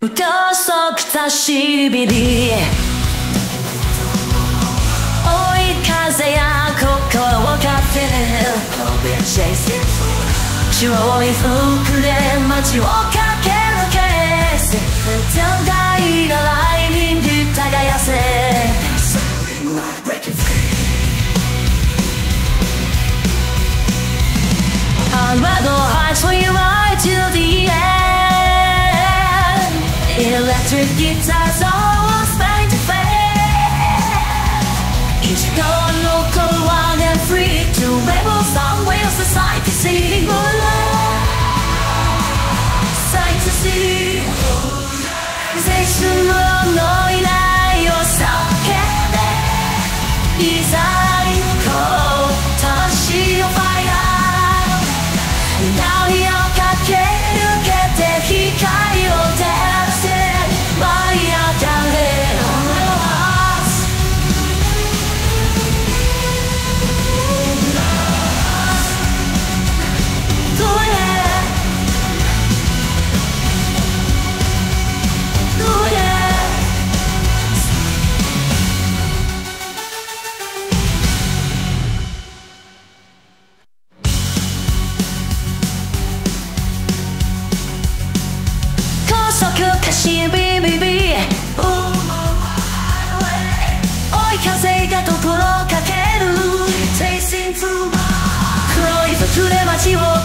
高くたしびり追い風や心を勝手に白い服で街を駆け抜け天台がライミング耕せHard hearts for you right to the end Electric guitars always fade to fade Ichigo and Momoko one and free To rebel somewhere society to see Sight to see 青春のいないを叫んでいざ行こう魂をファイヤー波を駆け抜けて光を照らして舞い上がれビビビ追い風がところかける Chasing through 黒い服で街を